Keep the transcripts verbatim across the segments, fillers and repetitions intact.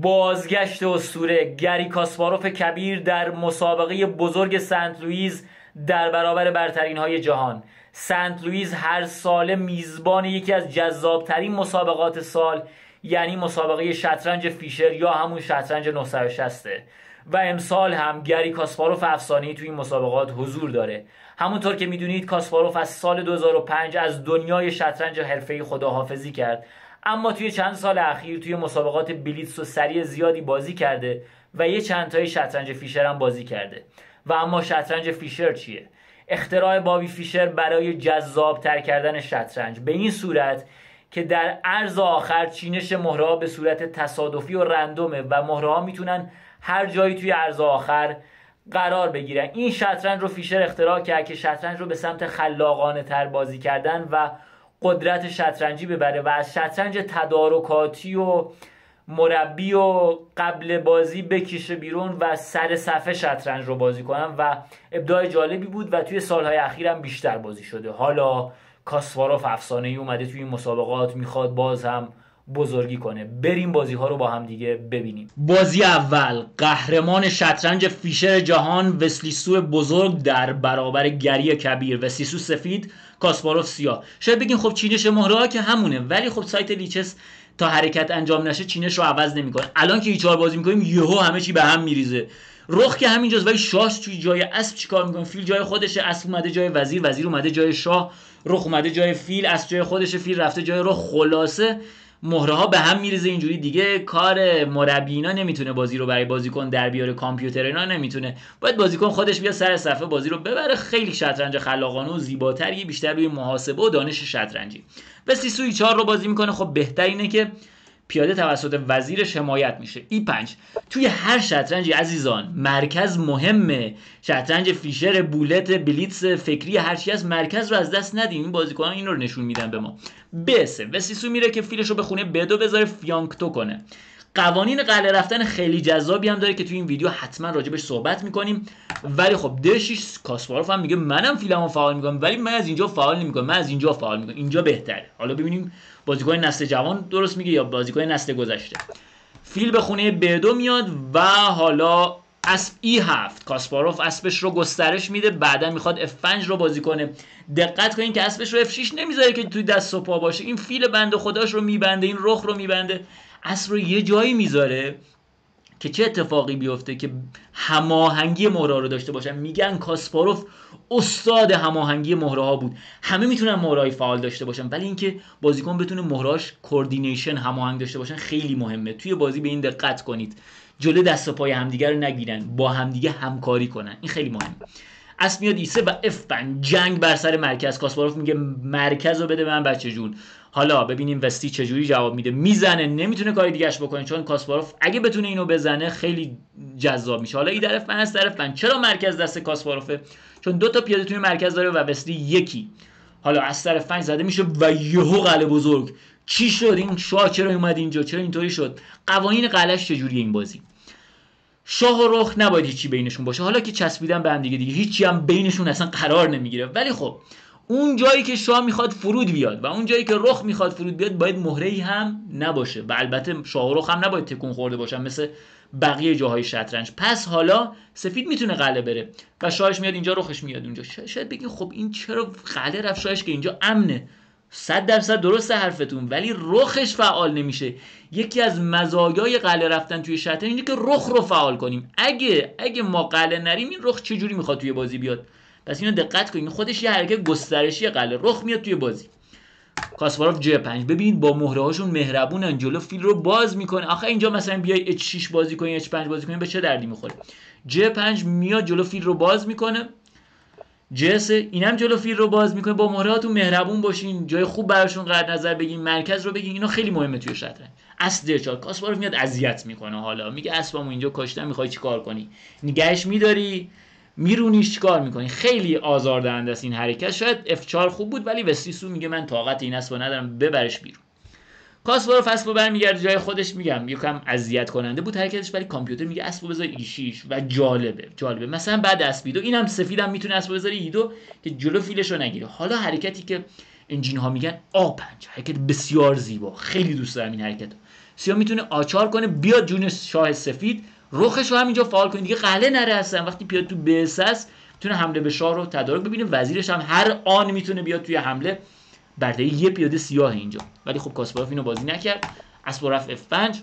بازگشت اسطوره گری کاسپاروف کبیر در مسابقه بزرگ سنت لوئیس در برابر برترین های جهان. سنت لوئیس هر ساله میزبان یکی از جذابترین مسابقات سال، یعنی مسابقه شطرنج فیشر یا همون شطرنج نهصد و شصت و امسال هم گری کاسپاروف افسانه‌ای توی این مسابقات حضور داره. همونطور که میدونید کاسپاروف از سال دو هزار و پنج از دنیای شطرنج حرفه‌ای خداحافظی کرد، اما توی چند سال اخیر توی مسابقات بلیتز و سری زیادی بازی کرده و یه چند تای شطرنج فیشر هم بازی کرده. و اما شطرنج فیشر چیه؟ اختراع بابی فیشر برای جذاب تر کردن شطرنج به این صورت که در عرض آخر چینش مهره‌ها به صورت تصادفی و رندومه و مهره‌ها میتونن هر جایی توی عرض آخر قرار بگیرن. این شطرنج رو فیشر اختراع کرد که شطرنج رو به سمت خلاقانه تر بازی کردن و قدرت شطرنجی ببره و از شطرنج تدارکاتی و مربی و قبل بازی بکشه بیرون و سر صفحه شطرنج رو بازی کنن و ابداع جالبی بود و توی سالهای اخیر هم بیشتر بازی شده. حالا کاسپاروف افسانه‌ای اومده توی این مسابقات، میخواد باز هم بزرگی کنه. بریم بازی ها رو با هم دیگه ببینیم. بازی اول، قهرمان شطرنج فیشر جهان وسلیسو بزرگ در برابر گری کبیر. وسلیسو سفید، کاسپاروف سیاه. شاید بگین خب چینش مهره‌ها که همونه، ولی خب سایت لیچس تا حرکت انجام نشه چینش رو عوض نمیکنه. الان که ایچار بازی میکنیم یهو همه چی به هم میریزه. رخ که همینجاست ولی شاه توی جای اسب چیکار میکنه؟ فیل جای خودشه، اسب اومده جای وزیر، وزیر اومده جای شاه، رخ اومده جای فیل، اسب جای خودشه، فیل رفته جای رخ. خلاصه مهره ها به هم میریزه. اینجوری دیگه کار مربی اینا نمیتونه بازی رو برای بازیکن در بیاره، کامپیوتر اینا نمیتونه، باید بازیکن خودش بیاد سر صفحه بازی رو ببره. خیلی شطرنج خلاقانه و زیباتری، بیشتر روی محاسبه و دانش شطرنجی. وسلیسو ای چهار رو بازی میکنه. خب بهتر اینه که پیاده توسط وزیرش حمایت میشه. ای پنج. توی هر شطرنجی عزیزان مرکز مهمه. شطرنج فیشر، بولت، بلیتز، فکری، هر چی از مرکز رو از دست ندیم. این بازیکنان این رو نشون میدن به ما. به سه. وسلیسو میره که فیلش رو به خونه به دو بذاره، فیانکتو کنه. قوانین قلعه رفتن خیلی جذابی هم داره که توی این ویدیو حتما راجبش صحبت میکنیم. ولی خب ده شش کاسپاروف هم میگه منم فیلمو فعال میکنم، ولی من از اینجا فعال نمیکنم، من از اینجا فعال میکنم، اینجا بهتره. حالا ببینیم بازیکن نسل جوان درست میگه یا بازیکن نسل گذشته. فیل به خونه به دو میاد و حالا اسب ای هفت. کاسپاروف اسبش رو گسترش میده، بعدا میخواد اف پنج رو بازی کنه. دقت کنین که اسبش رو اف شش نمیذاره که توی دست و پا باشه. این فیل بنده خداش رو میبنده، این رخ رو میبنده، اسب رو یه جایی میذاره که چه اتفاقی بیفته که هماهنگی مهره‌ها رو داشته باشن. میگن کاسپاروف استاد هماهنگی مهره‌ها بود. همه میتونن مهره‌های فعال داشته باشن، ولی اینکه بازیکن بتونه مهره‌هاش کوردینیشن، هماهنگ داشته باشن خیلی مهمه. توی بازی به این دقت کنید، جلو دست و پای همدیگه رو نگیرن، با همدیگه همکاری کنن، این خیلی مهمه. اسب میاد ای سه و اف پنج. جنگ بر سر مرکز. کاسپاروف میگه مرکز رو بده من بچه جون. حالا ببینیم وستی چجوری جواب میده. میزنه، نمیتونه کاری دیگه‌اش بکنه، چون کاسپاروف اگه بتونه اینو بزنه خیلی جذاب میشه. حالا ای در اف پنج از طرف پنج. چرا مرکز دست کاسپاروفه؟ چون دو تا پیاده توی مرکز داره و وستی یکی. حالا از طرف پنج زده میشه و یهو قلعه بزرگ. چی شد؟ این شاه چرا اومد اینجا؟ چرا اینطوری شد؟ قوانین قلعه‌اش چجوریه این بازی؟ شاه و رخ نباید هیچی بینشون باشه. حالا که چسبیدن به هم دیگه دیگه هیچی هم بینشون اصلا قرار نمیگیره. ولی خب اون جایی که شاه میخواد فرود بیاد و اون جایی که رخ میخواد فرود بیاد باید مهره‌ای هم نباشه و البته شاه و رخ هم نباید تکون خورده باشن مثل بقیه جاهای شطرنج. پس حالا سفید میتونه قلعه بره و شاهش میاد اینجا، رخش میاد اونجا. شاید بگین خب این چرا قلعه رفت شاهش که اینجا امنه؟ صد درصد درسته حرفتون، ولی رخش فعال نمیشه. یکی از مزایای قلعه رفتن توی شطرنج اینه که رخ رو فعال کنیم. اگه اگه ما قلعه نریم این رخ چجوری میخواد توی بازی بیاد؟ پس اینو دقت کنید، خودش یه حرکت گسترشی قلعه، رخ میاد توی بازی. کاسپاروف جی پنج. ببینید با مهره هاشون مهربونن، جلو فیل رو باز میکنه. آخه اینجا مثلا بیای اچ شش بازی کنی، اچ پنج بازی کنی، به چه دردی میخوره؟ جی پنج میاد جلو فیل رو باز میکنه. جی سه اینم جلو فیل رو باز میکنه. با مهرهاتون مهربون باشین، جای خوب براشون قرار نظر بگین، مرکز رو بگین، اینا خیلی مهمه توی شطرنج. اسب دی چهار. کاسپاروف میاد اذیت میکنه. حالا میگه اسبمو اینجا کاشتم، میخوای چیکار کنی؟ نگهش میداری؟ میرونیش چیکار میکنی؟ خیلی آزاردهنده است این حرکت. شاید اف چهار خوب بود، ولی وسلیسو میگه من طاقت این اسبو ندارم، ببرش بیرون. کاسپاروف اسبو برمیگرده جای خودش. میگم یکم اذیت کننده بود حرکتش، ولی کامپیوتر میگه اسبو بذار ای شش و جالبه جالبه مثلا بعد اسب دو اینم سفیدم میتونه اسبو بذاره ای دو که جلو فیلش رو نگیره. حالا حرکتی که انجین ها میگن آ پنج، حرکت بسیار زیبا، خیلی دوست دارم این حرکت. سیاه میتونه آچار کنه بیاد جون شاه سفید، رخش رو همینجا فعال کنه دیگه، قلعه نره اصلا. وقتی پیاده تو بس است میتونه حمله به شاه رو تدارک ببینه. وزیرش هم هر آن میتونه بیاد توی حمله برتری یه پیاده سیاه اینجا. ولی خب کاسپاروف اینو بازی نکرد، اسب رفت اف پنج.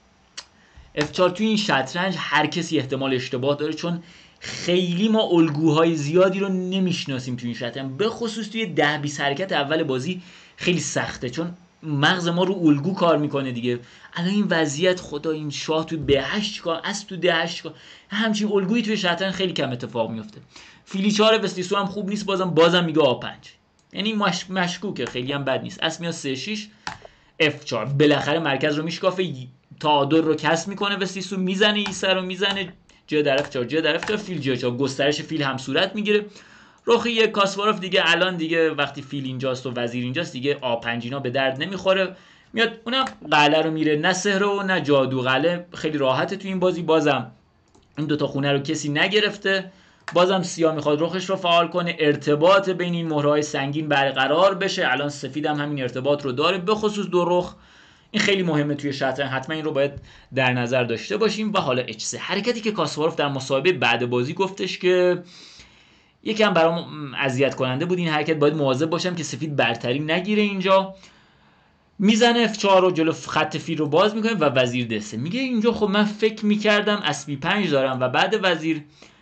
اف چهار. توی این شطرنج هر کسی احتمال اشتباه داره، چون خیلی ما الگوهای زیادی رو نمیشناسیم توی این شطرنج، به خصوص توی ده بیست حرکت اول بازی خیلی سخته، چون مغز ما رو الگو کار میکنه دیگه. الان این وضعیت خدا، این شاه تو به هشت چیکار، اسب تو ده هشت چیکار، همچین الگویی توی شطرنج خیلی کم اتفاق میفته. فیلی چهار وستیسو هم خوب نیست، بازم بازم میگه آ پنج، یعنی مش... مشکوکه، خیلی هم بد نیست. اسب میاد سه شش اف چهار، بالاخره مرکز رو میشکافه، تعادل رو کسب میکنه، وستیسو میزنه ایسه رو میزنه، جه در اف چهار، جه در اف چهار، فیل جه چهار، گسترش فیل هم صورت میگیره. رخ یک کاسپاروف دیگه الان دیگه وقتی فیل اینجاست و وزیر اینجاست دیگه آ پنج اینا به درد نمیخوره، میاد اونم قلعه رو میره، نه سحر و نه جادو، قلعه خیلی راحته تو این بازی. بازم این دوتا خونه رو کسی نگرفته، بازم سیاه میخواد رخش رو فعال کنه، ارتباط بین این مهرهای سنگین برقرار بشه. الان سفید هم همین ارتباط رو داره، به خصوص دو رخ، این خیلی مهمه توی شطرنج، حتما این رو باید در نظر داشته باشیم. و حالا اچ سه، حرکتی که کاسپاروف در مصاحبه بعد بازی گفتش که یکم برام اذیت کننده بود این حرکت، باید مواظب باشم که سفید برتری نگیره اینجا. میزنه اف چهار رو جلو خط فیل رو باز میکنه و وزیر ده سه. میگه اینجا خب من فکر میکردم اسبی پنج دارم و بعد وزیر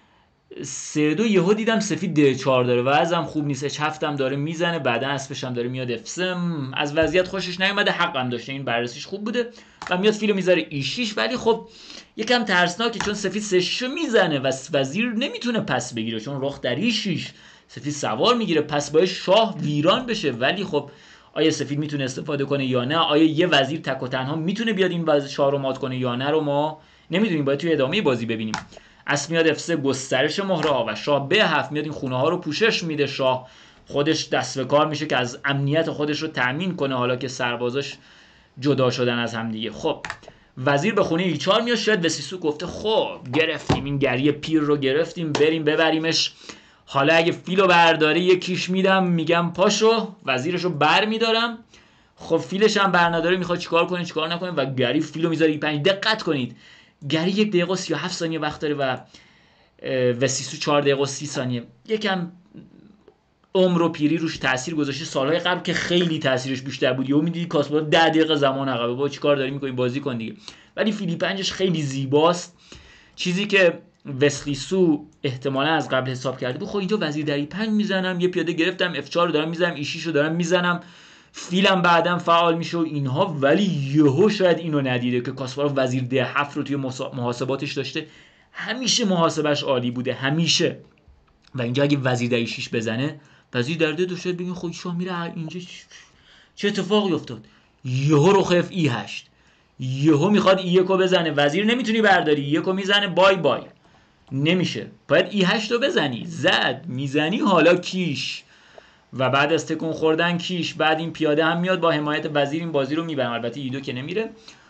سه دو یهو دیدم سفید ده چهار داره و ازم خوب نیست، اچ هفت هم داره میزنه، بعدا اسبش هم داره میاد اف سه. از وضعیت خوشش نیومده، حقم داشته، این بررسیش خوب بوده و میاد فیلو میذاره ای شش. ولی خب یکم ترسناکه، چون سفید سه شش میزنه و وزیر نمیتونه پس بگیره، چون رخ در ای شش، سفید سوار میگیره، پس باید شاه ویران بشه. ولی خب آیا سفید میتونه استفاده کنه یا نه؟ آیا یه وزیر تک و تنها میتونه بیاد این وضع شاه رو مات کنه یا نه رو ما نمیدونیم، باید توی ادامه بازی ببینیم. اسب میاد اف سه، گسترش مهره ها و شاه به هفت میاد این خونه ها رو پوشش میده. شاه خودش دست به کار میشه که از امنیت خودش رو تامین کنه، حالا که سربازاش جدا شدن از هم دیگه. خب وزیر به خونه ای چهار میاد. شاید وستیسو گفته خب گرفتیم این گری پیر رو، گرفتیم، بریم ببریمش، حالا اگه فیلو برداره یکیش میدم، میگم پاشو، وزیرشو بر میدارم. خب فیلش هم بر نداره، میخواد چیکار کنه چیکار نکنه و گری فیلو میذاره ای پنج. دقت کنید گری یک دقیقه و سی و هفت ثانیه وقت داره و وستیسو چهار دقیقه و سی ثانیه. یکم عمر و پیری روش تاثیر گذاشته، سالهای قبل که خیلی تاثیرش بیشتر بود، یهو میدیدی کاسپاروف ده دقیقه زمان عقبه، با چیکار داری میکنی، بازی کن دیگه. ولی فیلی پنجش خیلی زیباست، چیزی که وستیسو احتمالا از قبل حساب کرده بود. خب اینجا وزیر در ای پنج میزنم، یه پیاده گرفتم، اف چهار رو دارم میزنم، ای شش رو دارم میزنم، فیلم بعدم فعال میشه و اینها. ولی یهو شاید اینو ندیده که کاسپاروف وزیر ده هفت رو توی محاسباتش داشته، همیشه محاسبش عالی بوده همیشه. و اینجا اگه وزیر در ای شش بزنه، وزیر در ده دو، شاید بگین خب شاه میره اینجا چه اتفاقی افتاد، یهو رخ اف ای هشت، یهو میخواد ای یک رو بزنه، وزیر نمیتونی برداری، ای یک رو میزنه، بای بای، نمیشه، باید ای هشت رو بزنی، زد، میزنی، حالا کیش. و بعد از تکون خوردن کیش، بعد این پیاده هم میاد با حمایت وزیر این بازی رو میبره، البته ای دو که نمیره.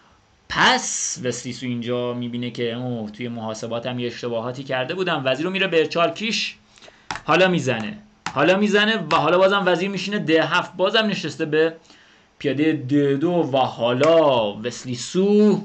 پس وستیسو اینجا میبینه که اوه توی محاسبات هم یه اشتباهاتی کرده بودم، وزیر رو میره به چهار کیش، حالا میزنه حالا میزنه و حالا بازم وزیر میشینه ده هفت، بازم نشسته به پیاده ده دو و حالا وستیسو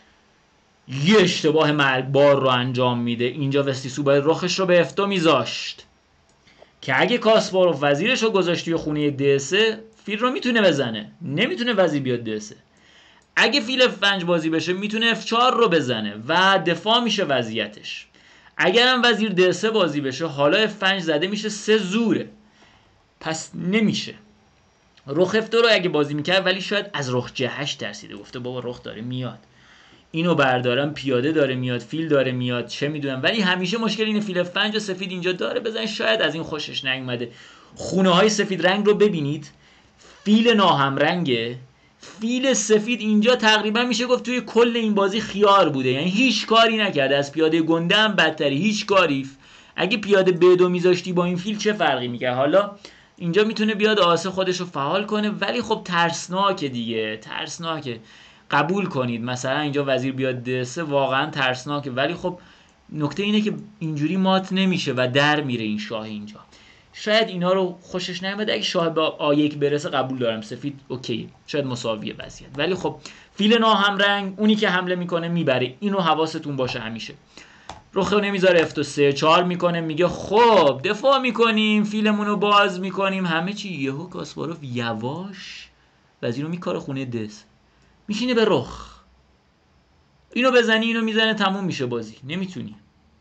یه اشتباه مرگبار رو انجام میده. اینجا وستیسو باید رخش رو به اف دو میذاشت که اگه کاسپاروف وزیرش رو گذاشت توی خونه ده سه، فیل رو میتونه بزنه، نمیتونه وزیر بیاد ده سه. اگه فیل اف پنج بازی بشه میتونه اف چهار رو بزنه و دفاع میشه وضعیتش. اگر هم وزیر ده سه بازی بشه، حالا اف پنج زده میشه، سه زوره، پس نمیشه. رخ اف دو رو اگه بازی میکرد، ولی شاید از رخ جه هشت ترسیده، گفته بابا رخ داره میاد، اینو بردارم، پیاده داره میاد، فیل داره میاد، چه میدونم. ولی همیشه مشکل اینه فیل اف پنج و سفید اینجا داره بزنه، شاید از این خوشش نیومده. خونه های سفید رنگ رو ببینید، فیل ناهم رنگه، فیل سفید اینجا تقریبا میشه گفت توی کل این بازی خیار بوده، یعنی هیچ کاری نکرده، از پیاده گنده هم بدتری، هیچ کاری. اگه پیاده به دو میذاشتی با این فیل چه فرقی میکرد؟ حالا اینجا میتونه بیاد آسه خودش رو فعال کنه، ولی خب ترسناکه دیگه، ترسناکه، قبول کنید. مثلا اینجا وزیر بیاد ده سه، واقعا ترسناکه، ولی خب نکته اینه که اینجوری مات نمیشه و در میره این شاه اینجا. شاید اینا رو خوشش نیامده، اگه شاه به آ یک برسه قبول دارم، سفید اوکی، شاید مساویه وضعیت، ولی خب فیل ناهمرنگ اونی که حمله میکنه میبره، اینو حواستون باشه همیشه. رخ نمیذاره اف سه چهار میکنه، میگه خب دفاع میکنیم، فیلمون رو باز میکنیم، همه چی. یهو کاسپاروف یواش وزیر رو میکاره خونه دس، میشینه به رخ، اینو بزنی اینو میزنه، تموم میشه بازی، نمیتونی.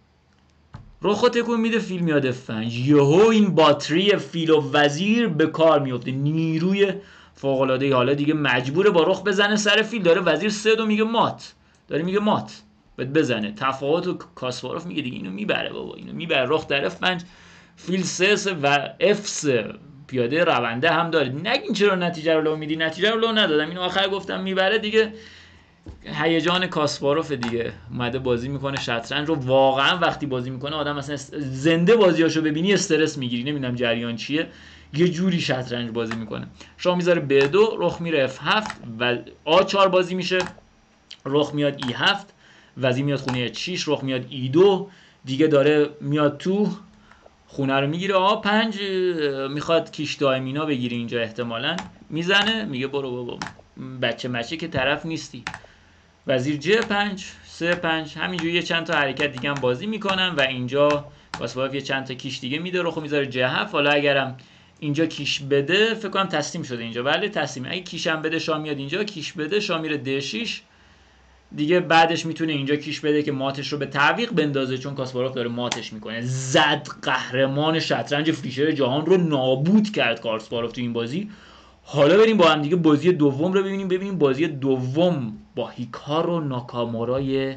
رخو تکون میده، فیل میاد اف پنج، یهو این باتری فیل و وزیر به کار میفته، نیروی فوق العاده ای. حالا دیگه مجبوره با رخ بزنه سر فیل، داره وزیر سه دو میگه مات، داره میگه مات بهت بزنه. تفاوت و کاسپاروف میگه دیگه اینو میبره بابا، اینو میبره. رخ در اف پنج، فیل سه سه و اف سه پیاده رونده هم داره. نگین چرا نتیجه رو لو میدی، نتیجه رو لو ندادم، اینو آخر گفتم میبره دیگه. هیجان کاسپاروف دیگه، اومده بازی میکنه شطرنج رو. واقعا وقتی بازی میکنه آدم مثلا زنده بازیاشو ببینی استرس میگیری، نمیدونم جریان چیه، یه جوری شطرنج بازی میکنه. شاه میذاره به دو، رخ میره اف هفت و آ چهار بازی میشه، رخ میاد ای هفت، وزیر میاد خونه اچ شش، رخ میاد ای دو، دیگه داره میاد تو خونه رو میگیره. آ پنج میخواد کیش دایمینا بگیری اینجا، احتمالاً میزنه، میگه برو بابا بچه مچه که طرف نیستی. وزیر جه پنج، سه پنج، همینجوری یه چند تا حرکت دیگه هم بازی میکنن و اینجا کاسپاروف یه چند تا کیش دیگه میده، رخو میذاره جه هفت. حالا اگرم اینجا کیش بده، فکر کنم تسلیم شده اینجا، بله تسلیم. اگه کیش هم بده شاه میاد اینجا، کیش بده شاه میره ده شش، دیگه بعدش میتونه اینجا کیش بده که ماتش رو به تعویق بندازه، چون کاسپاروف داره ماتش میکنه. زد، قهرمان شطرنج فیشر جهان رو نابود کرد کاسپاروف تو این بازی. حالا بریم با هم دیگه بازی دوم رو ببینیم، ببینیم بازی دوم با هیکارو ناکامورای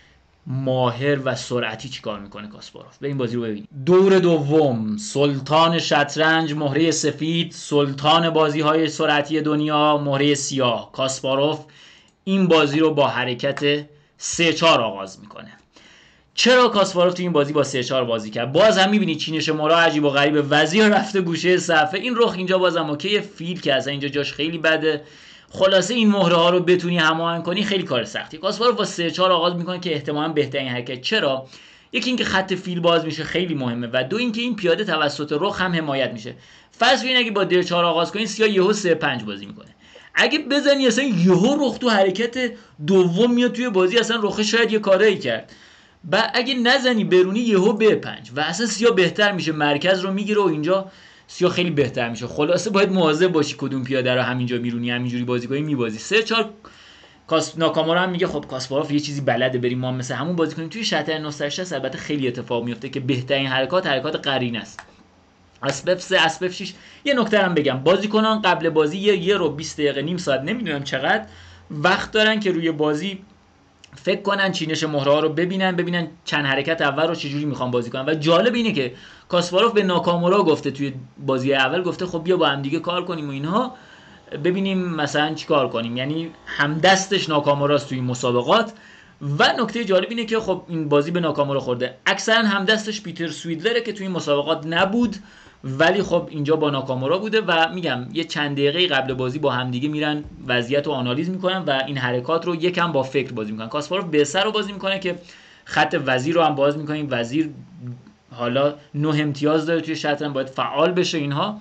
ماهر و سرعتی چیکار میکنه کاسپاروف. بریم بازی رو ببینیم. دور دوم، سلطان شطرنج مهره سفید، سلطان بازی های سرعتی دنیا مهره سیاه. کاسپاروف این بازی رو با حرکت سه چهار آغاز میکنه. چرا کاسپاروف تو این بازی با سه چهار بازی کرد؟ باز هم میبینید چینش مورا عجیب و غریبه، وزیر رفته گوشه صفحه، این رخ اینجا بازم اوکی، فیل که اصلا اینجا جاش خیلی بده. خلاصه این مهره ها رو بتونی هماهنگ کنی خیلی کار سختی. کاسپاروف با سه چهار آغاز میکنه که احتمالاً بهترین حرکت. چرا؟ یکی اینکه خط فیل باز میشه خیلی مهمه و دو اینکه این پیاده توسط رخ هم حمایت میشه. فرض کنید اگه با ده چهار آغاز کنین، سیاه یهو سه پنج بازی میکنه. اگه بزنی اصلا یهو رخ تو حرکت دوم میاد توی بازی، اصلا رخ شاید یه کاری کرد. و اگه نزنی برونی یهو به پنج و اصلا سیاه بهتر میشه، مرکز رو میگیره و اینجا سیاه خیلی بهتر میشه. خلاصه باید مواظب باشی کدوم پیاده رو همینجا میرونی، همینجوری بازی کنی میبازی. سه چهار کاس ناکامورا هم میگه خب کاسپاروف یه چیزی بلده، بریم ما مثلا همون بازی کنیم. توی شطرنج نه صد و شصت البته خیلی اتفاق میفته که بهترین حرکات حرکات قرینه است. اسب سه، اسب شش. یه نکته هم بگم، بازیکنان قبل بازی یه, یه رو بیست دقیقه نیم ساعت نمیدونم چقدر وقت دارن که روی بازی فکر کنن، چینش مهره ها رو ببینن، ببینن چند حرکت اول رو چجوری میخوان بازی کنن. و جالب اینه که کاسپاروف به ناکامورا گفته توی بازی اول، گفته خب بیا با هم دیگه کار کنیم و اینها، ببینیم مثلا چی کار کنیم. یعنی همدستش ناکاموراست توی مسابقات. و نکته جالب اینه که خب این بازی به ناکامورا خورده، اکثرا همدستش پیتر سویدلره که توی مسابقات نبود، ولی خب اینجا با ناکامورا بوده. و میگم یه چند دقیقه قبل بازی با همدیگه میرن وضعیت رو آنالیز میکنن و این حرکات رو یکم با فکر بازی میکنن. کاسپاروف به سر رو بازی میکنه که خط وزیر رو هم باز میکنیم. وزیر حالا نه امتیاز داره توی شطرنج، باید فعال بشه اینها.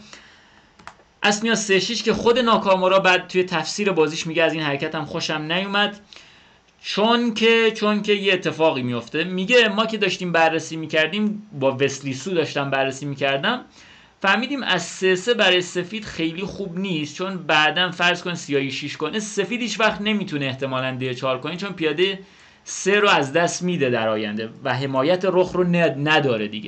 اسمیا سه شش که خود ناکامورا بعد توی تفسیر بازیش میگه از این حرکت هم خوشم نیومد، چون که چون که یه اتفاقی میفته. میگه ما که داشتیم بررسی میکردیم، با وسلیسو داشتم بررسی میکردم، فهمیدیم از سه سه برای سفید خیلی خوب نیست، چون بعداً فرض کن سیاهی شش کنه، سفید هیچ وقت نمیتونه احتمالاً ده چهار کنه، چون پیاده سه رو از دست میده در آینده و حمایت رخ رو نداره دیگه.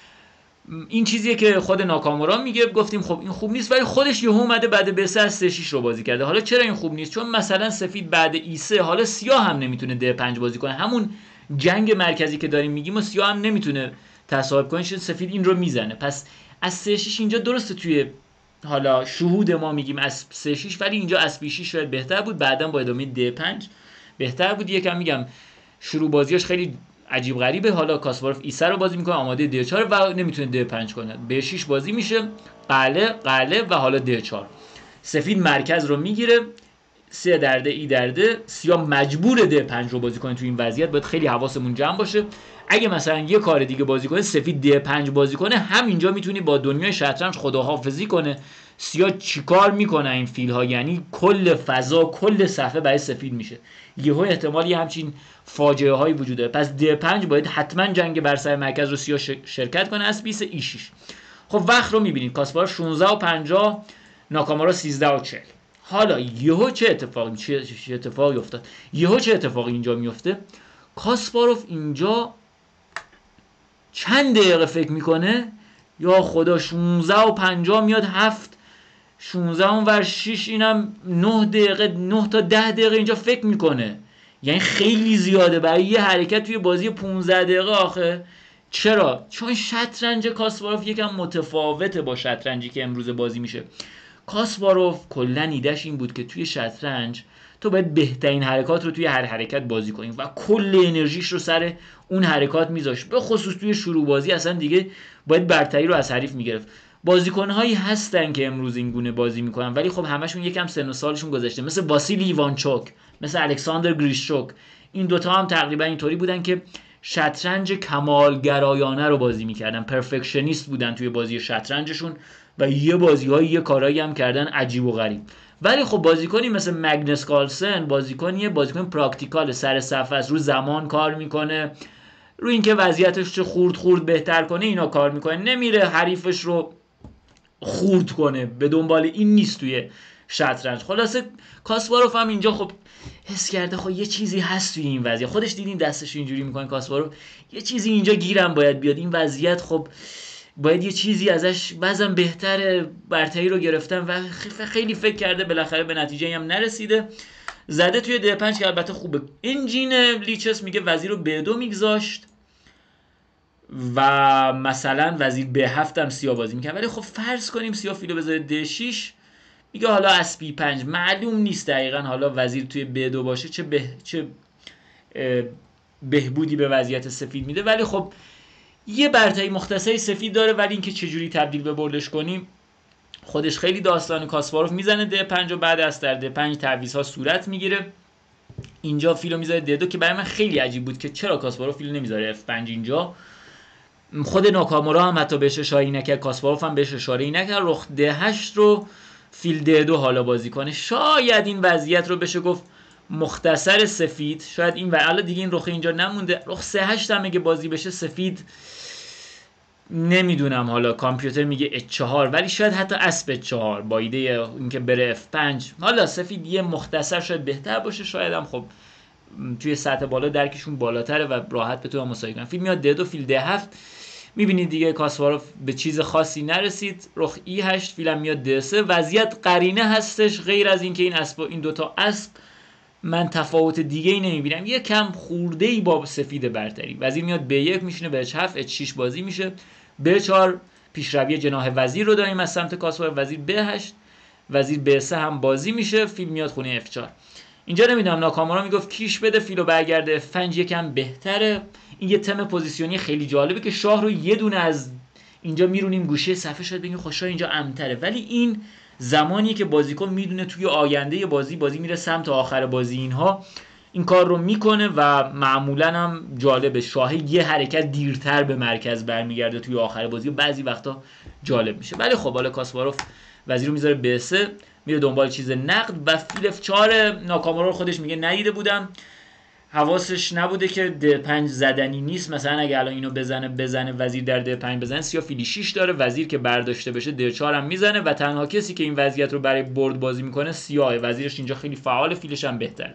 این چیزیه که خود ناکامورا میگه. گفتیم خب این خوب نیست، ولی خودش یهو اومده بعد به سه سه شش رو بازی کرده. حالا چرا این خوب نیست؟ چون مثلا سفید بعد ای سه، حالا سیاه هم نمیتونه ده پنج بازی کنه، همون جنگ مرکزی که داریم میگیم و سیاه هم نمیتونه تصاحب کنه، چون سفید این رو میزنه. پس از سه شش اینجا درسته توی حالا شهود ما میگیم از سه شش، ولی اینجا از بی شش شاید بهتر بود، بعداً با ادامه ده پنج بهتر بود. یکم میگم شروع بازیاش خیلی عجیب غریبه. حالا کاسپاروف ای سه رو بازی میکنه، آماده ده چهار و نمیتونه ده پنج کنه، به شش بازی میشه، قله قله و حالا ده چهار. سفید مرکز رو میگیره، سه درده ای درده، سیاه مجبور ده پنج رو بازی کنه. تو این وضعیت باید خیلی حواسمون جمع باشه. اگه مثلا یه کار دیگه بازی کنه، سفید ده پنج بازی کنه، همینجا میتونی با دنیای شطرنج خداحافظی کنه. سیاه چیکار میکنه این فیل ها؟ یعنی کل فضا کل صفحه برای سفید میشه. یهو احتمال یه همچین فاجعه هایی وجود داره. پس دی پنج باید حتما جنگ بر سر مرکز رو سیاه شرکت کنه. اسب بی سه ای شش. خب وقت رو میبینید کاسپاروف شانزده و پنجاه، ناکامورا سیزده و چهل. حالا یهو چه اتفاقی چه اتفاقی افتاد؟ یهو چه اتفاقی اینجا میفته؟ کاسپاروف اینجا چند دقیقه فکر میکنه، یا خدا شانزده و پنجاه میاد هفت، شانزده اون ور شش، اینم نه دقیقه، نه تا ده دقیقه اینجا فکر میکنه. یعنی خیلی زیاده برای یه حرکت توی بازی پانزده دقیقه. آخه چرا؟ چون شطرنج کاسپاروف یکم متفاوته با شطرنجی که امروز بازی میشه. کاسپاروف کلا ایدهش این بود که توی شطرنج تو باید بهترین حرکات رو توی هر حرکت بازی کنی و کل انرژیش رو سر اون حرکات میذاشت. به خصوص توی شروع بازی اصلا دیگه باید برتری رو از حریف میگرفت. بازیکن‌هایی هستن که امروز این گونه بازی میکنن ولی خب همشون یکم سن و سالشون گذشته، مثل واسیلی ایوانچوک، مثل الکساندر گریشچوک. این دوتا هم تقریبا اینطوری بودن که شطرنج کمالگرایانه رو بازی میکردن، پرفکشنیست بودن توی بازی شطرنجشون و یه بازی‌های یه کارایی هم کردن عجیب و غریب. ولی خب بازیکنی مثل مگنس کارلسن بازیکنیه، بازیکن پراکتیکال، سر صفحه است، رو زمان کار میکنه، رو اینکه وضعیتش چه خورد خورد بهتر کنه اینا کار میکنه، نمیره حریفش رو خورد کنه، به دنبال این نیست توی شطرنج. خلاصه کاسپاروف هم اینجا خب حس کرده خب یه چیزی هست توی این وضعیت، خودش دیدین دستش اینجوری میکنه کاسپاروف، یه چیزی اینجا گیرم باید بیاد، این وضعیت خب باید یه چیزی ازش بعضا بهتره، برتری رو گرفتن و خیلی فکر کرده، بالاخره به نتیجه هم نرسیده، زده توی دی پنج که البته خوبه. انجین لیچس میگه وزیر رو به دو میگذاشت و مثلا وزیر به هفت هم سیاه بازی میکنه، ولی خب فرض کنیم سیاه فیلو بذاره دی شش، میگه حالا اسب بی پنج، معلوم نیست دقیقا حالا وزیر توی به دو باشه چه به چه بهبودی به وضعیت سفید میده، ولی خب یه برتری مختصری سفید داره، ولی اینکه چجوری تبدیل به بردش کنیم خودش خیلی داستان. کاسپاروف میزنه دی پنج و بعد از در دی پنج تعویض‌ها صورت میگیره. اینجا فیلو میذاره دی دو که برای من خیلی عجیب بود که چرا کاسپاروف فیلو نمیذاره اف پنج اینجا. خود ناکامورا هم حتی بهش اشاره نکرد، کاسپاروف هم بهش اشاره نکرد، رخ دی هشت رو فیل دی دو حالا بازی کنه. شاید این وضعیت رو بشه گفت مختصر سفید، شاید این و الان دیگه این رخ اینجا نمونده، رخ سه هشت هم اگه بازی بشه سفید نمیدونم، حالا کامپیوتر میگه اچ چهار، ولی شاید حتی اسب اچ چهار با ایده اینکه بره اف پنج. حالا سفید یه مختصر شاید بهتر باشه، شاید هم خب توی سطح بالا درکشون بالاتره و راحت بتونن مساوی کنن. فیل میاد دی دو فیل دی هفت، میبینید دیگه کاسپاروف به چیز خاصی نرسید، رخ ای هشت، فیلم میاد دی سه. وضعیت قرینه هستش غیر از اینکه این اسب این دوتا اسب من تفاوت دیگه ای نمیبینم، یه کم خورده ای با سفید برتری. وزیر میاد به یک میشینه به اچ هفت، اچ شش بازی میشه، به چهار پیشروی جناح وزیر رو داریم از سمت کاسپاروف، وزیر به هشت، وزیر به سه هم بازی میشه، فیل میاد خونه اف چهار. اینجا نمیدونم ناکامورا میگفت کیش بده فیلو برگرده اف پنج یکم بهتره. این یه تم پوزیشنی خیلی جالبه که شاه رو یه دونه از اینجا میرونیم گوشه صفحه، شاید بگیم خب شاه اینجا امتره، ولی این زمانیه که بازیکن میدونه توی آینده بازی بازی میره سمت آخر بازی اینها این کار رو میکنه و معمولا هم جالبه شاه یه حرکت دیرتر به مرکز برمیگرده توی آخر بازی و بعضی وقتا جالب میشه. ولی خب حالا کاسپاروف وزیر رو میذاره به سه، میره دنبال چیز نقد و فیل اف چهار. ناکامورا رو خودش میگه ندیده بودم، حواسش نبوده که دی پنج زدنی نیست، مثلا اگه الان اینو بزنه بزنه وزیر در دی پنج بزنه، سیاه فیل شش داره، وزیر که برداشته بشه دی چهار هم میزنه و تنها کسی که این وضعیت رو برای برد بازی میکنه سیاه، وزیرش اینجا خیلی فعال، فیلش هم بهتره.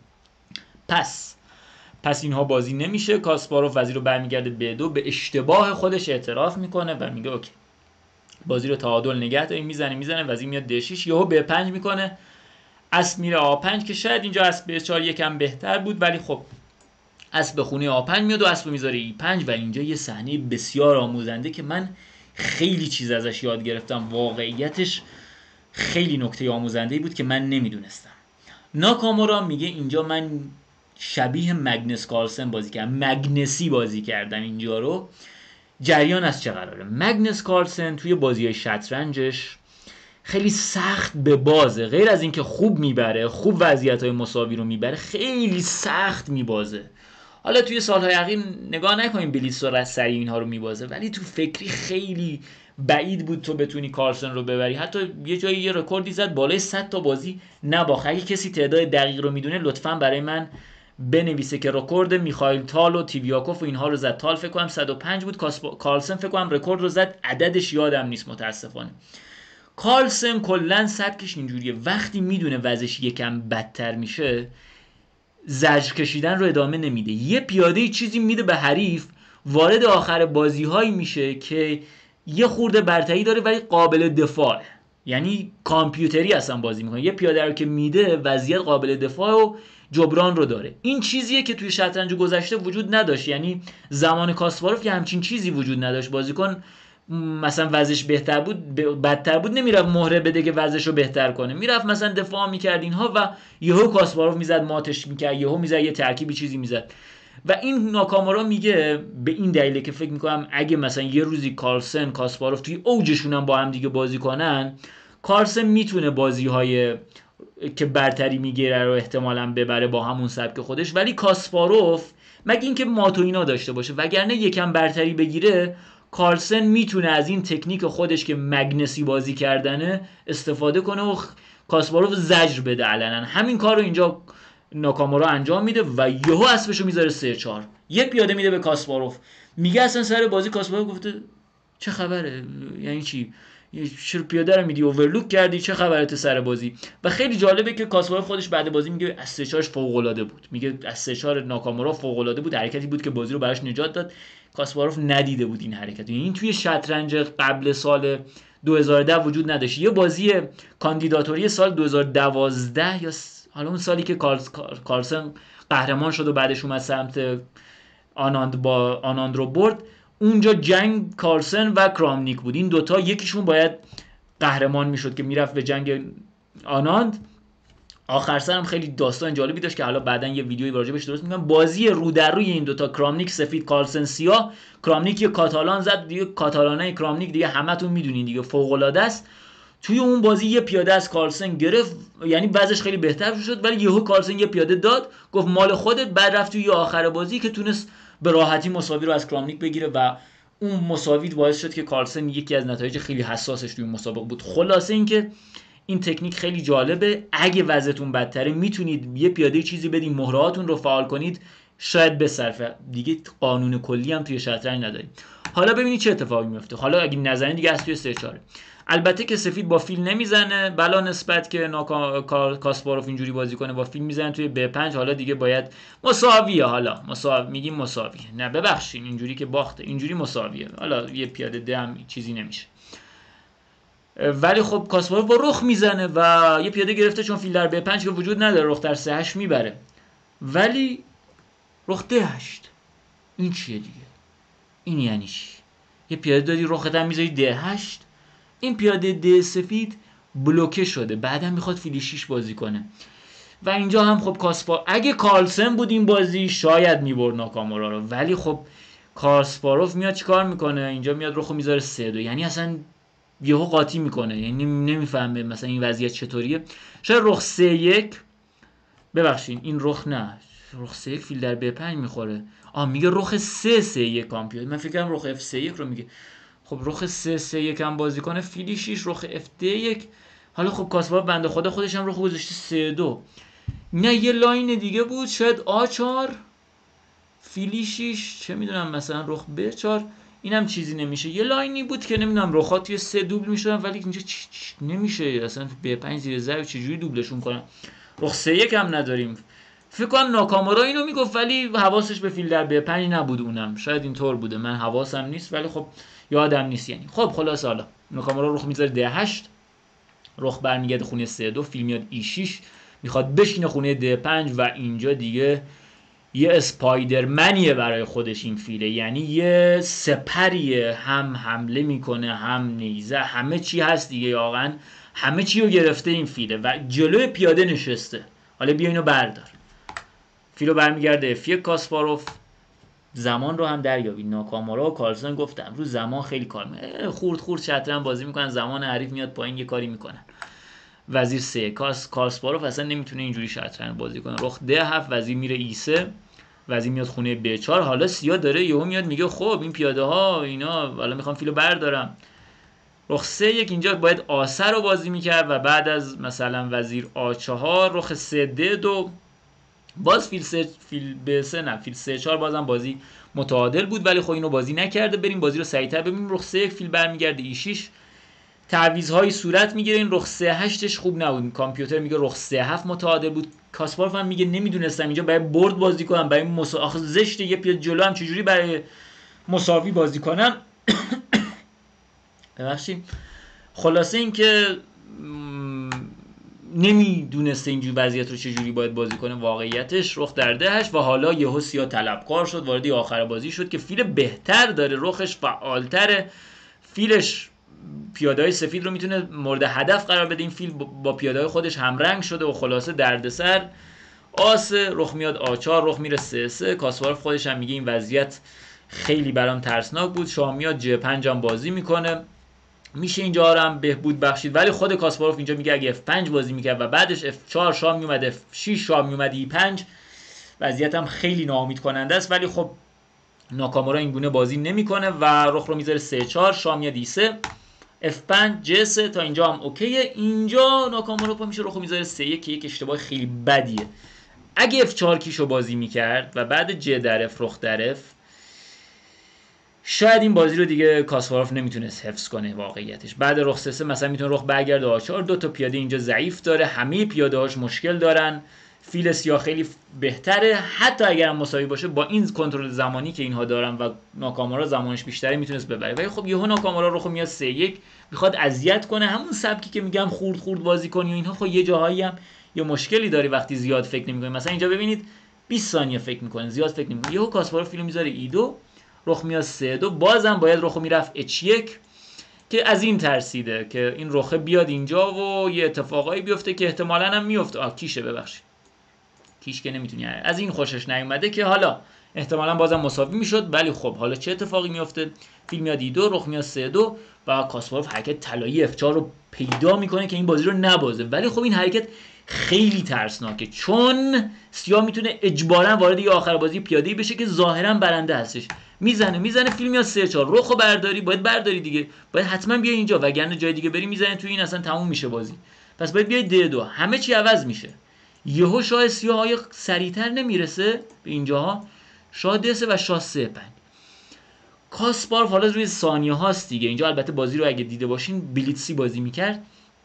پس پس اینها بازی نمیشه. کاسپاروف وزیر رو برمیگرده به دو، به اشتباه خودش اعتراف میکنه و میگه اوکی بازی رو تعادل نگه داریم، میزنه میزنه وزیر میاد دی شش، یهو به پنج میکنه، اسب میره آ پنج که شاید اینجا اسب به چهار یکم بهتر بود، ولی خب اسب به خونه آ پنج میاد و اسب میذاره ای پنج و اینجا یه صحنه بسیار آموزنده که من خیلی چیز ازش یاد گرفتم، واقعیتش خیلی نکته آموزنده‌ای بود که من نمیدونستم. ناکامورا میگه اینجا من شبیه مگنس کارلسن بازی کردم، مگنسی بازی کردم اینجا رو. جریان از چه قراره؟ مگنس کارلسن توی بازی‌های شطرنجش خیلی سخت به بازه، غیر از اینکه خوب میبره، خوب وضعیت‌های مساوی رو میبره، خیلی سخت میبازه. حالا توی سالهای اخیر نگاه نکنیم بلیتسو سریع اینها رو میبازه، ولی تو فکری خیلی بعید بود تو بتونی کارلسن رو ببری. حتی یه جایی یه رکوردی زد بالای صد تا بازی نباخت. اگه کسی تعداد دقیق رو میدونه لطفاً برای من بنویسه که رکورد میخائیل تال و تیبیاکوف و اینها رو زد. تال فکر کنم صد و پنج بود، کارلسن فکر کنم رکورد رو زد، عددش یادم نیست متاسفانه. کارلسن کلا سبکش اینجوریه، وقتی میدونه وضعش یکم بدتر میشه زجر کشیدن رو ادامه نمیده. یه پیاده چیزی میده به حریف، وارد آخر بازی هایی میشه که یه خورده برتری داره ولی قابل دفاعه، یعنی کامپیوتری اصلا بازی میکنه. یه پیاده رو که میده وضعیت قابل دفاع و جبران رو داره. این چیزیه که توی شطرنج گذشته وجود نداشت، یعنی زمان کاسپاروف که همچین چیزی وجود نداشت. بازیکن مثلا وضعش بهتر بود بدتر بود نمیرفت مهره بده که وضعش رو بهتر کنه، میرفت مثلا دفاع میکرد اینها و یهو کاسپاروف میزد ماتش میکرد، یهو میزد یه ترکیبی چیزی میزد. و این ناکامورا میگه به این دلیله که فکر میکنم اگه مثلا یه روزی کارلسن کاسپاروف توی اوجشون هم با هم دیگه بازی کنن، کارلسن میتونه بازی‌های که برتری میگیره رو احتمالاً ببره با همون سبک خودش، ولی کاسپاروف مگه اینکه ماتو اینا داشته باشه، وگرنه یکم برتری بگیره کارلسن میتونه از این تکنیک خودش که مگنسی بازی کردنه استفاده کنه و کاسپاروف زجر بده علنا. همین کار رو اینجا ناکامورا انجام میده و یهو اسبشو میذاره سه چهار، یه پیاده میده به کاسپاروف. میگه اصلا سر بازی کاسپاروف گفته چه خبره، یعنی چی چرا پیاده رو میدی اوورلوک کردی، چه خبرته سر بازی. و خیلی جالبه که کاسپاروف خودش بعد بازی میگه از سه چهارش فوق العاده بود، میگه از سه چهار ناکامورا فوق العاده بود، حرکتی بود که بازی رو براش نجات داد. کاسپاروف ندیده بود این حرکت. این توی شطرنج قبل سال دو هزار و ده وجود نداشت. یه بازی کاندیداتوری سال دو هزار و دوازده یا حالا اون سالی که کارلسن قهرمان شد و بعدش اومد سمت آناند با آناند رو برد، اونجا جنگ کارلسن و کرامنیک بود. این دوتا یکیشون باید قهرمان میشد که میرفت به جنگ آناند. آخر سر هم خیلی داستان جالبی داشت که حالا بعدن یه ویدیویی راجعش درست میکنم. بازی رو در روی این دوتا، کرامنیک سفید کارلسن سیاه، کرامنیک یه کاتالان زد دیگه، کاتالانای کرامنیک دیگه همتون میدونین دیگه فوق العاده است. توی اون بازی یه پیاده از کارلسن گرفت، یعنی وضعش خیلی بهتر شد، ولی یهو کارلسن یه پیاده داد گفت مال خودت. بعد رفت توی آخر بازی که تونست به راحتی مساوی رو از کرامنیک بگیره و اون مساوی باعث شد که کارلسن یکی از نتایج خیلی حساسش توی مسابقه بود. خلاصه اینکه این تکنیک خیلی جالبه، اگه وضعتون بدتره میتونید یه پیاده چیزی بدین مهرهاتون رو فعال کنید، شاید بصرفه. دیگه قانون کلی هم توی شطرنج نداریم. حالا ببینید چه اتفاقی میفته. حالا اگه نزنید دیگه از توی سه چهار. البته که سفید با فیل نمیزنه، بلا نسبت که ناکا... کاسپاروف اینجوری بازی کنه با فیل میزنه توی به پنج. حالا دیگه باید مساویه، حالا مساوی میگیم مساویه، نه ببخشید اینجوری که باخته، اینجوری مساویه. حالا یه پیاده ده هم چیزی نمیشه. ولی خب کاسپاروف با رخ میزنه و یه پیاده گرفته چون فیل در به پنج که وجود نداره، رخ در سه هشت میبره، ولی رخ ده هشت. این چیه دیگه؟ این یعنی چی؟ یه پیاده دادی رخت هم میذاری ده هشت، این پیاده ده سفید بلوکه شده، بعدم میخواد فیل شیش بازی کنه. و اینجا هم خب کاسپا اگه کارلسن بود این بازی شاید میبرد ناکامورا رو، ولی خب کاسپاروف میاد چیکار میکنه؟ اینجا میاد رخو میذاره سه دو، یعنی اصلا یهو قاطی میکنه، یعنی نمیفهمه مثلا این وضعیت چطوریه. شاید رخ سه یک، ببخشید این رخ نه، رخ سه یک فیل در به پنج میخوره. آ میگه رخ سه سه یک کامپیوتر، من فکر کنم رخ اف سه یک رو میگه. خب رخ سه سه یک هم بازی کنه، فیل شیش رخ اف ده یک. حالا خب کاسپاروف بنده خدا خودش هم رخ گذاشته سه دو. نه یه لاین دیگه بود، شاید آ چهار فیل شیش، چه میدونم مثلا رخ ب چهار، اینم چیزی نمیشه. یه لاینی بود که نمیدونم رخات توی سه دوبل میشدن، ولی اینجا چ... چ... نمیشه اصلا به پنج زیر زر چجوری دوبلشون کنم. رخ سه یک هم نداریم. فکر کنم ناکامورا اینو میگفت ولی حواسش به فیل در به پنج نبود، اونم شاید اینطور بوده، من حواسم نیست ولی خب یادم نیست یعنی. خب خلاص حالا ناکامورا رخ میذاره ده هشت، رخ برمیگرده خونه سه دو، فیل میاد ای شیش میخواد بشینه خونه ده پنج و اینجا دیگه یه اسپایدرمنیه برای خودش این فیله، یعنی یه سپریه، هم حمله میکنه هم نیزه، همه چی هست دیگه، واقعا همه چی رو گرفته این فیله و جلوی پیاده نشسته. حالا بیا اینو بردار. فیلو برمیگرده اف یک کاسپاروف. زمان رو هم دریابی. ناکامورا و کارلسن گفتم رو زمان خیلی کار میکنن، خورد خورد شطرنج بازی میکنن، زمان حریف میاد پایین یه کاری میکنن. وزیر سه کاس کاسپاروف اصلا نمیتونه اینجوری شطرنج بازی کنه. رخ ده هفت وزیر میره ای سه، وزیر میاد خونه به چهار. حالا سیاه داره یهو میاد میگه خب این پیاده ها اینا حالا میخوام فیلو بردارم. رخ سه یک اینجا باید آسه رو بازی میکرد و بعد از مثلا وزیر آ چهار رخ سه د دو باز فیل سه فیل به سه نه فیل سه چهار بازم بازی متعادل بود، ولی خب اینو بازی نکرده. بریم بازی رو سریعتر ببینیم. رخ سه یک فیل برمیگرده ای شش، تعویض‌های صورت میگیره. این رخ سه هشتش خوب نبود، کامپیوتر میگه رخ سه هفت متعادل بود. کاسپاروف هم میگه نمیدونستم اینجا برای برد بازی کنم، برای مسا... آخه زشته یه پیاد جلو هم چجوری برای مساوی بازی کنم. ببخشید. خلاصه این که نمیدونسته اینجوری وضعیت رو چجوری باید بازی کنه. واقعیتش رخ در دهش و حالا یهو سیاه طلبکار شد، وارد آخر بازی شد که فیل بهتر داره، رخش فعالتره، فیلش پیاده‌های سفید رو میتونه مورد هدف قرار بده. این فیل با پیاده‌های خودش همرنگ شده و خلاصه دردسر. آس رخ میاد آ چهار، رخ میره سه سه. کاسپاروف خودش هم میگه این وضعیت خیلی برام ترسناک بود. شاه میاد جه پنج هم بازی میکنه، میشه اینجا هم بهبود بخشید، ولی خود کاسپاروف اینجا میگه اگه اف پنج بازی میکرد و بعدش اف چهار شاه میومد، اف شش شاه میومد ای پنج، وضعیت هم خیلی ناامید کننده است. ولی خب ناکامورا این گونه بازی نمیکنه و رخ رو میذاره سه چهار، شاه میاد ای سه، اف پنج جه سه. تا اینجا هم اوکیه. اینجا ناکامورا پا میشه رخ رو میذاره سه یک، یک اشتباه خیلی بدیه. اگه اف چهار کیشو بازی میکرد و بعد جه در اف رخ در اف، شاید این بازی رو دیگه کاسپاروف نمیتونست حفظ کنه. واقعیتش بعد رخ سه سه مثلا میتونه رخ برگرده آ چهار. دو تا پیاده اینجا ضعیف داره، همه پیاده هاش مشکل دارن. فیل سیاه خیلی بهتره، حتی اگر هم مساوی باشه با این کنترل زمانی که اینها دارن و ناکامورا زمانش بیشتره میتونست ببره. ولی خب یهو ناکامورا رخو میاد سه یک، میخواد اذیت کنه، همون سبکی که میگم خورد خورد بازی کنی و اینها. خب یه جاهایی هم یه مشکلی داری وقتی زیاد فکر نمی‌کنی. مثلا اینجا ببینید بیست ثانیه فکر می‌کنه، زیاد فکر نمی‌کنه. یهو کاسپاروف فیلو میذاره ای دو، رخ میاد سه دو. بازم باید رخو میرفت اچ یک که از این ترسیده که این رخه بیاد اینجا و یه اتفاقایی بیفته که احتمالاً هم میفته. آ کیشه ببخشید، کیش که نمیتونی، از این خوشش نیومده که حالا احتمالاً بازم مساوی میشد. ولی خب حالا چه اتفاقی میفته؟ فیل میاد ای دو، رخ میاد سه دو و کاسپاروف حرکت طلایی اف چهار رو پیدا میکنه که این بازی رو نبازه. ولی خب این حرکت خیلی ترسناکه، چون سیاه میتونه اجباراً وارد یه آخر بازی پیاده‌ای بشه که ظاهراً برنده هستش. میزنه میزنه فیلم میاد سه چهار، رخو برداری، باید برداری دیگه، باید حتما بیای اینجا، وگرنه جای دیگه بری میزنه تو این، اصلا تموم میشه بازی. پس باید بیای د دو، همه چی عوض میشه. یهو شاه سیاه های سریعتر نمیرسه به اینجاها، شاه د سه و شاه سه پنج. کاسپاروف حالا روی ثانیه هاست دیگه. اینجا البته بازی رو اگه دیده باشین بلیتسی بازی میکرد.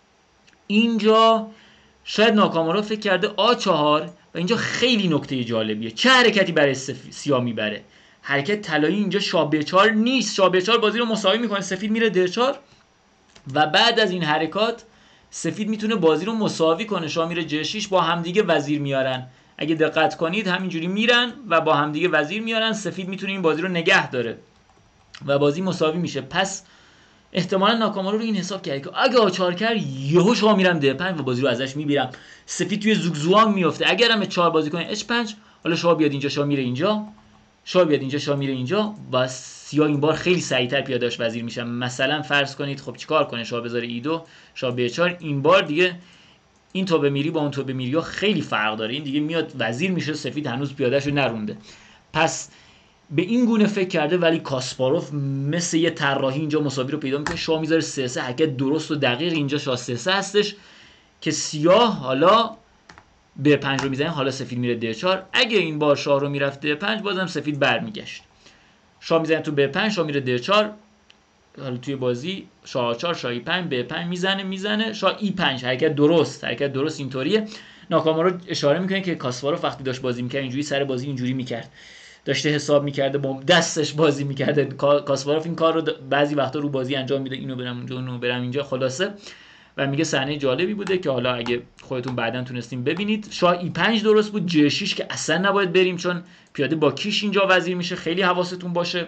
اینجا شاید ناکامورا فکر کرده آ چهار و اینجا خیلی نکته جالبیه. چه حرکتی برای سیاه میبره؟ حرکت طلایی اینجا شاه به چهار نیست. شاه به چهار بازی رو مساوی میکنه، سفید میره د چهار و بعد از این حرکات سفید میتونه بازی رو مساوی کنه. شاه میره جه شش، با همدیگه وزیر میارن. اگه دقت کنید همینجوری میرن و با همدیگه وزیر میارن. سفید میتونه این بازی رو نگه داره و بازی مساوی میشه. پس احتمالا ناکامورا رو این حساب کرد که اگه آ چهار کرد یهو شاه میرم د پنج و بازی رو ازش میبیرم. سفید توی زوگزوانگ میفته. اگرم اچ چهار بازی کنه اچ پنج، حالا شاه بیاد اینجا، شاه میره اینجا، شاه بیاد اینجا، شاه میره اینجا و سیاه این بار خیلی سریعتر پیاده‌اش وزیر میشن. مثلا فرض کنید خب چیکار کنه؟ شاه بذاره ای دو، شاه به چهار. این بار دیگه این توبه میری با اون توبه میری خیلی فرق داره. این دیگه میاد وزیر میشه، سفید هنوز پیاده‌اش رو نرونده. پس به این گونه فکر کرده. ولی کاسپاروف مثل یه طراحی اینجا مساوی رو پیدا میکنه. شاه میذاره سه سه، حرکت درست و دقیق اینجا شاه سه سه هستش که سیاه حالا به پنج رو میزنه. حالا سفید میره د چهار. اگه این بار شاه رو میرفت د پنج بازم سفید برمیگشت. شاه میزنه تو ب پنج، شاه میره د چهار. حالا توی بازی شاه چهار، شاه ای پنج، ب پنج میزنه میزنه شاه ای پنج. حرکت درست، حرکت درست اینطوریه. ناکامورا اشاره میکنه که کاسپاروف وقتی داشت بازی میکرد اینجوری سر بازی اینجوری میکرد، داشته حساب میکرده، با دستش بازی میکرده. کاسپاروف این کار رو بعضی وقتا رو بازی انجام میده، اینو برم اونجا اونو برم اینجا. خلاصه و میگه صحنه جالبی بوده که حالا اگه خودتون بعداً تونستین ببینید. شاه ای پنج درست بود، جه شش که اصلا نباید بریم چون پیاده با کیش اینجا وزیر میشه، خیلی حواستون باشه.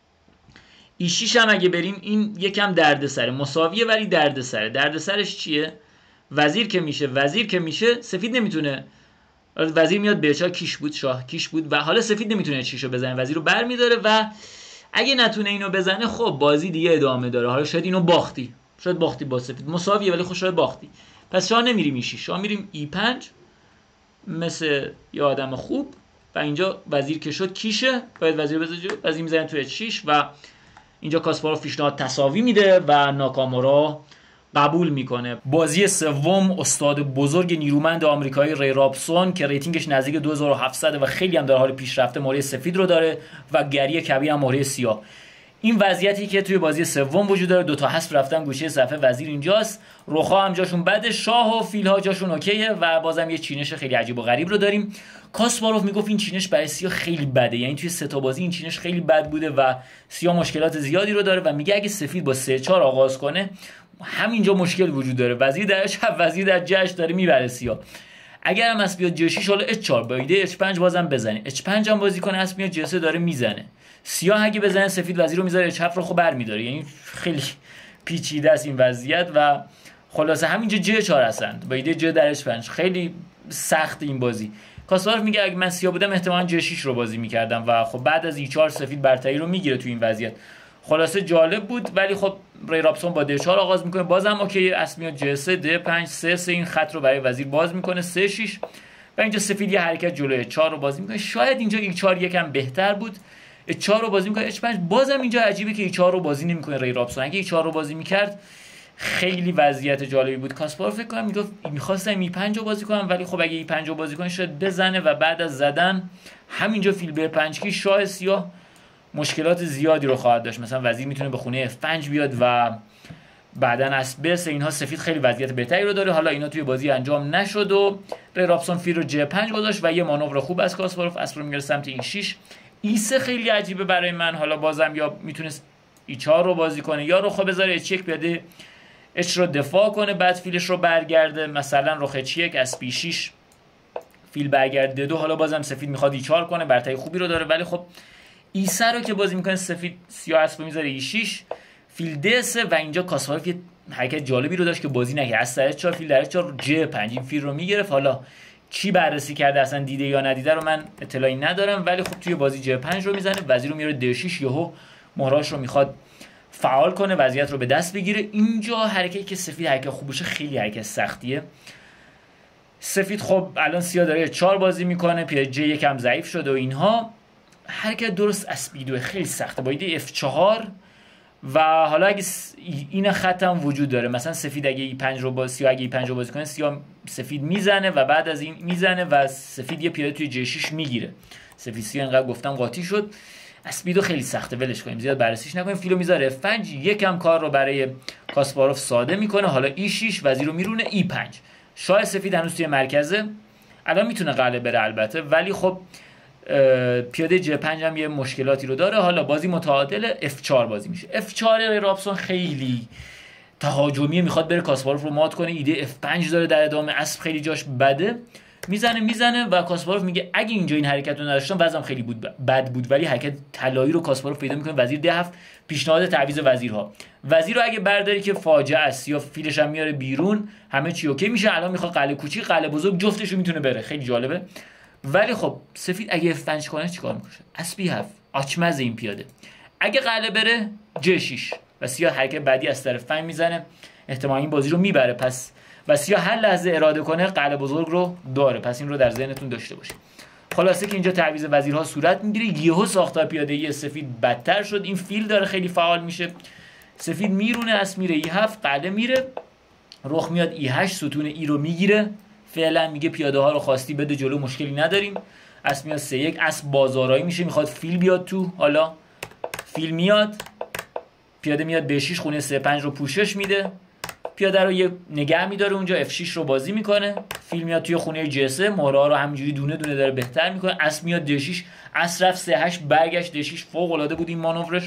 ای شش هم اگه بریم این یکم دردسره، مساویه ولی دردسره. دردسرش چیه؟ وزیر که میشه، وزیر که میشه سفید نمیتونه، وزیر میاد به چهار، کیش بود، شاه کیش بود و حالا سفید نمیتونه چیشو بزنه، وزیر رو برمیداره و اگه نتونه اینو بزنه خب بازی دیگه ادامه داره. حالا شاید اینو باختی، شاید باختی با سفید، مساویه ولی خب شاید باختی. پس شاه نمیریم ای شش، شاه میریم ای پنج مثل یه آدم خوب و اینجا وزیر که شد کیشه، باید وزیر بذاره وزیر میزنه تو اچ شش و اینجا کاسپاروف پیشنهاد تساوی میده و ناکامورا قبول میکنه. بازی سوم استاد بزرگ نیرومند آمریکایی ری رابسون که ریتینگش نزدیک دو هزار و هفتصد و خیلی هم در حال پیشرفته مهره سفید رو داره و گری کبیر هم مهره سیاه. این وضعیتی که توی بازی سوم وجود داره، دو تا حذف رفتن گوشه صفحه، وزیر اینجاست، رخا هم جاشون بده، شاه و فیل‌ها جاشون اوکیه و بازم یه چینش خیلی عجیب و غریب رو داریم. کاسپاروف میگفت این چینش برای سیاه خیلی بده، یعنی توی سه تا بازی این چینش خیلی بد بوده و سیاه مشکلات زیادی رو داره و میگه اگه سفید با سه چهار آغاز کنه همینجا مشکل وجود داره، وزیر در چپ وزیر در جهش داره میبره سیاه. اگر هم اسب بیاد جی شش حالا اچ چهار با ایده اچ پنج بازم بزنه، اچ پنج هم بازی کنه، اسب میاد جی سه داره میزنه، سیاه اگه بزنه سفید وزیر رو میذاره چپ رو خب برمیداره، یعنی خیلی پیچیده است این وضعیت و خلاصه همینجا جی چهار هستند با ایده جی در اچ پنج، خیلی سخت این بازی. کاسپاروف میگه اگه من سیاه بودم احتمالاً جی شش رو بازی میکردم و خب بعد از ای چهار سفید برتری رو میگیره تو این وضعیت. خلاصه جالب بود، ولی خب ری رابسون با دی چهار آغاز میکنه، بازم اوکی، اسب میاد جی سه دی پنج سه سه این خط رو برای وزیر باز میکنه سه شش و اینجا سفید یه حرکت جلوی چهار رو بازی میکنه. شاید اینجا ای چهار یکم بهتر بود، اچ چهار رو بازی میکنه اچ پنج، بازم اینجا عجیبه که ای چهار رو بازی نمیکنه ری رابسون، اگه ای چهار رو بازی میکرد خیلی وضعیت جالبی بود. کاسپاروف فکر کنم میگفت میخواستم ای پنج رو بازی کنم، ولی خب اگه ای پنج رو بازی کنه شاید بزنه و بعد از زدن همینجا فیل به پنج کی شاه سیاه مشکلات زیادی رو خواهد داشت، مثلا وزیر میتونه به خونه اف پنج بیاد و بعدن اسب بس، اینها سفید خیلی وضعیت بهتری رو داره. حالا اینا توی بازی انجام نشد و ری رابسون فیل رو جی پنج گذاشت و یه مانور خوب از کاسپاروف، اسب رو میگیره سمت ای شش. ای سه خیلی عجیبه برای من، حالا بازم یا میتونست ای چهار رو بازی کنه یا رخ بذاره اچ یک بیاده اچ رو دفاع کنه بعد فیلش رو برگرده، مثلا رخ اچ یک اسب ای شش فیل برگرده دو، حالا بازم سفید میخواد ای چهار کنه برتری خوبی رو داره، ولی خب ای سه رو که بازی میکنه سفید سیاه اسب میذاره ای شش فیل دی سه و اینجا کاسپاروف یه حرکت جالبی رو داشت که بازی نکرد، از سر چهار فیل در چهار جی پنج این فیل رو میگرفت. حالا کی بررسی کرده اصلا دیده یا ندیده رو من اطلاعی ندارم، ولی خب توی بازی جی پنج رو میزنه، وزیر رو میاره دی شش، یهو مهراش رو میخواد فعال کنه وضعیت رو به دست بگیره. اینجا حرکتی که سفید حرکت خوب باشه خیلی حرکت سختیه. سفید خب الان سیاه داره چهار بازی میکنه، پی جی یکم ضعیف شده و اینها، حرکت درست اسپیدو خیلی سخته با ایده اف چهار و حالا اگه این خط هم وجود داره، مثلا سفید اگه ای پنج رو با سیاه اگه ای پنج رو بازی کنه سیاه سفید میزنه و بعد از این میزنه و سفید یه پیاده توی جی شش میگیره، سفید سیاه انقدر گفتم قاطی شد. اسپیدو خیلی سخته، ولش کنیم زیاد بررسیش نکنیم. فیلو میذاره اف پنج، یکم کار رو برای کاسپاروف ساده میکنه، حالا ای شش وزیر رو میرونه ای پنج، شاه سفید هنوز توی مرکزه، الان میتونه قلعه بره البته، ولی خب پیاده جی پنج هم یه مشکلاتی رو داره. حالا بازی متعادل اف چهار بازی میشه. اف چهار ری رابسون خیلی تهاجمیه، میخواد بره کاسپاروف رو مات کنه، ایده اف پنج داره در ادامه، اسب خیلی جاش بده، میزنه میزنه و کاسپاروف میگه اگه اینجا این حرکت رو نداشتم وضعم خیلی بود بد بود، ولی حرکت طلایی رو کاسپاروف پیدا میکنه، وزیر ده هفت پیشنهاد تعویض وزیرها، وزیر رو اگه برداری که فاجعه است یا فیلش هم میاره بیرون همه چی اوکی میشه. الان میخواد قلعه کوچیک قلعه بزرگ جفتش رو میتونه بره، خیلی جالبه. ولی خب سفید اگه اف پنج کنه چیکار میکنه؟ اسبی هفت آچمز این پیاده، اگه قلعه بره جی شش و سیاه حرکت بعدی از طرف فن میزنه، احتمال این بازی رو میبره. پس و سیاه هر لحظه اراده کنه قلعه بزرگ رو داره، پس این رو در ذهنتون داشته باشید. خلاصه که اینجا تعویض وزیرها صورت میگیره، یهو ساختار پیاده‌ای سفید بدتر شد، این فیل داره خیلی فعال میشه، سفید میرونه اسب میره ای هفت قلعه میره، رخ میاد ای هشت ستون ای رو میگیره، فعلا میگه پیاده ها رو خواستی بده جلو مشکلی نداریم، اسب میاد سه یک، اسب بازارایی میشه میخواد فیل بیاد تو، حالا فیل میاد، پیاده میاد به شش خونه سه پنج رو پوشش میده، پیاده رو یه نگه میداره اونجا، اف شش رو بازی میکنه، فیل میاد توی خونه جی سه، مهره ها رو همینجوری دونه دونه داره بهتر میکنه، اسب میاد دی شش، اسب رفت سه هشت برگشت دی شش، فوق العاده بود این مانورش.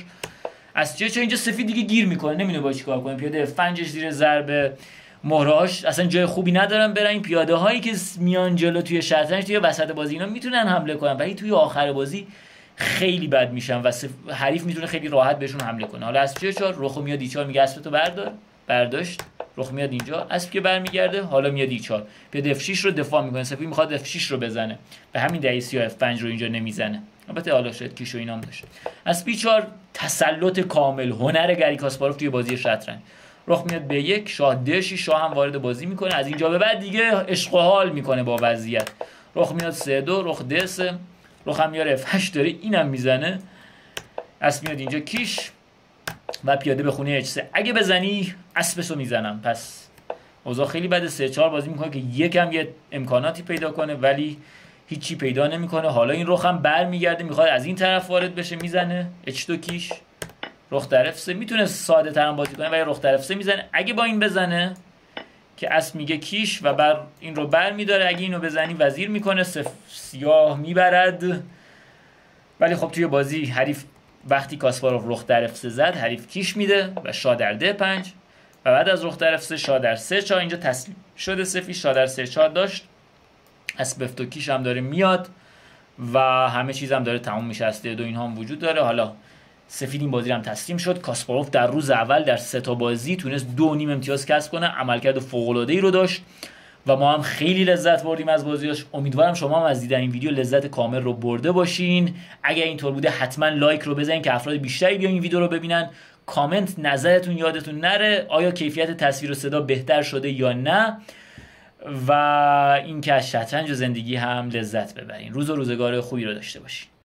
از چه چه اینجا سفید دیگه گیر میکنه، نمیدونه با چیکار کنه، پیاده اف پنج زیر ضربه، مهرهاش اصلا جای خوبی ندارن برن، این پیاده هایی که میان جلو توی شطرنج توی وسط بازی اینا میتونن حمله کنن، ولی توی آخر بازی خیلی بد میشن و سف... حریف میتونه خیلی راحت بهشون حمله کنه. حالا از چه چهار رخ میاد ای چهار میگه اسبتو بردار، برداشت، رخ میاد اینجا، اسب که برمیگرده، حالا میاد ای چهار، پیاده اف شش رو دفاع میکنه، سفید میخواد اف شش رو بزنه، به همین دلیل سیاه اف پنج رو اینجا نمیزنه، البته حالا شاید کیشو اینام داشت. اسب ای چهار تسلط کامل، هنر گری کاسپاروف توی بازی شطرنج. رخ میاد به یک، شاه د شش، شاه هم وارد بازی میکنه، از اینجا به بعد دیگه عشق و حال میکنه با وضعیت. رخ میاد سه دو، رخ د سه، رخ هم میاره اف هشت داره، اینم میزنه. اسب میاد اینجا کیش و پیاده به خونه اچ سه. اگه بزنی اسبشو میزنم. پس اوضاع خیلی بده. سه چهار بازی میکنه که یکم یه امکاناتی پیدا کنه ولی هیچی پیدا نمیکنه. حالا این رخ هم برمیگرده میخواد از این طرف وارد بشه، میزنه اچ دو کیش، رخ در اف سه. میتونه ساده تر بازی کنه ولی رخ در اف سه میزنه. اگه با این بزنه که اسب میگه کیش و بر این رو بر میداره، اگه اینو بزنی وزیر میکنه، سف... سیاه میبرد. ولی خب توی بازی حریف وقتی کاسپاروف رخ در اف سه زد حریف کیش میده و شاه در ده پنج و بعد از رخ در اف سه شاه در سه چهار. اینجا تسلیم شده سفید، شاه در سه چهار داشت، اسب اف دو کیش هم داره میاد و همه چیز هم داره تموم میشه. اسب دو اینها هم وجود داره. حالا سفید این بازی هم تسلیم شد. کاسپاروف در روز اول در سه تا بازی تونست دو نیم امتیاز کسب کنه، عملکرد فوق‌العاده‌ای رو داشت و ما هم خیلی لذت بردیم از بازیاش. امیدوارم شما هم از دیدن این ویدیو لذت کامل رو برده باشین. اگر اینطور بوده حتما لایک رو بزنین که افراد بیشتری بیان این ویدیو رو ببینن. کامنت نظرتون یادتون نره، آیا کیفیت تصویر و صدا بهتر شده یا نه، و اینکه از شطرنج و زندگی هم لذت ببرین. روز و روزگار خوبی رو داشته باشین.